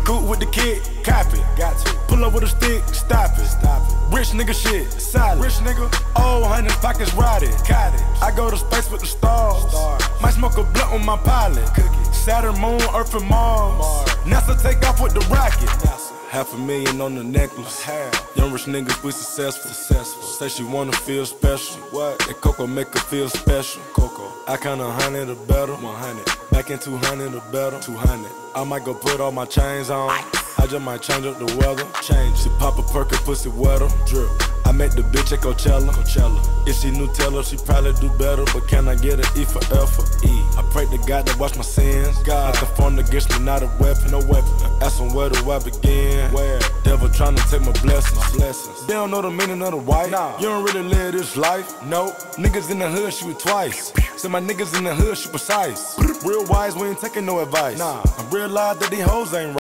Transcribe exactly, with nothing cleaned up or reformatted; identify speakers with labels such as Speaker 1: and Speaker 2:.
Speaker 1: coupe with the kid, copy. Got to. Pull up with a stick, stop it. Stop it. Rich nigga shit, solid. Rich nigga. Old hundred pockets rotted. Cottage. I go to space with the stars. Stars. Might smoke a blunt on my pilot. Cookie. Saturn, Moon, Earth, and Mars. Mars. NASA take off with the rocket. NASA. Half a million on the necklace. Half. Young rich niggas, we successful. Successful. Say she wanna feel special. What? That Coco make her feel special. Coco. I count a hundred or better. One hundred. Back in two hundred or better. Two hundred. I might go put all my chains on. I just might change up the weather. Change. She pop a perk and pussy wetter. Drip. I met the bitch at Coachella. Coachella. If she Nutella, she probably do better. But can I get an E for F for E? I pray to God that watch my sins. God, not the phone against me, not a weapon. No weapon. Ask him where do I begin? Where? Devil tryna take my blessings. My blessings. They don't know the meaning of the white. Nah. You don't really live this life. No. Niggas in the hood shoot twice. Say my niggas in the hood shoot precise. Real wise, we ain't taking no advice. Nah. I realize that these hoes ain't right.